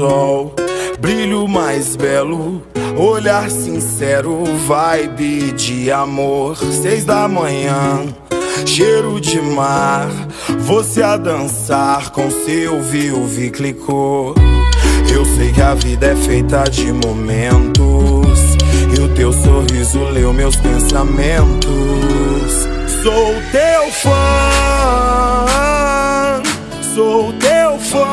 sol, brilho mais belo, olhar sincero, vibe de amor. 6 da manhã, cheiro de mar, você a dançar com seu viúve clicou. Eu sei que a vida é feita de momentos, e o teu sorriso leu meus pensamentos. Sou teu fã, sou teu fã.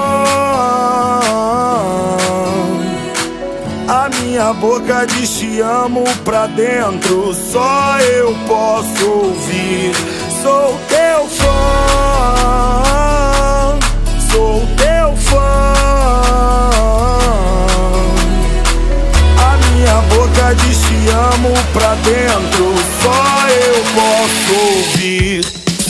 A minha boca diz te amo pra dentro, só eu posso ouvir. Sou teu fã, sou teu fã. A minha boca diz te amo pra dentro, só eu posso ouvir.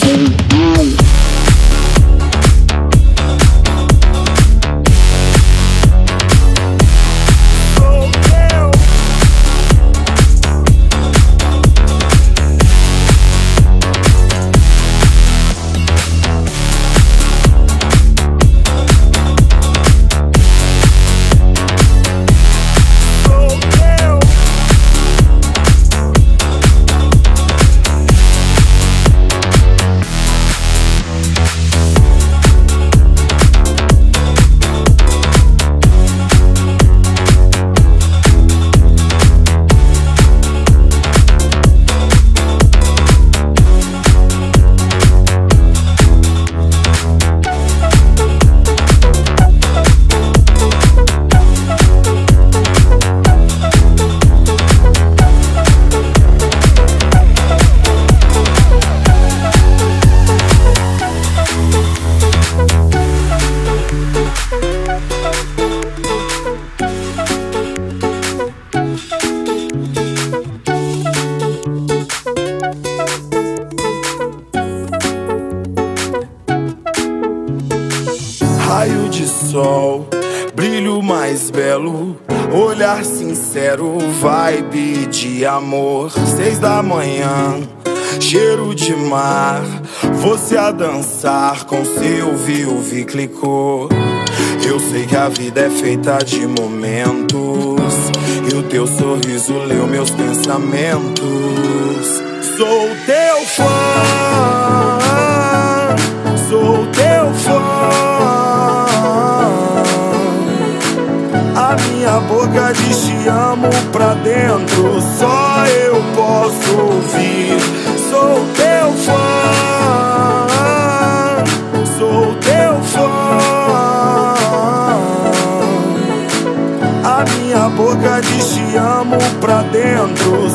Raio de sol, brilho mais belo, olhar sincero, vibe de amor. 6 da manhã, cheiro de mar, você a dançar com seu viúve clicou. Eu sei que a vida é feita de momentos, e o teu sorriso leu meus pensamentos. Sou teu fã, sou teu fã. A minha boca diz te amo pra dentro, só eu posso ouvir. Sou teu fã, sou teu fã. A minha boca diz te amo pra dentro,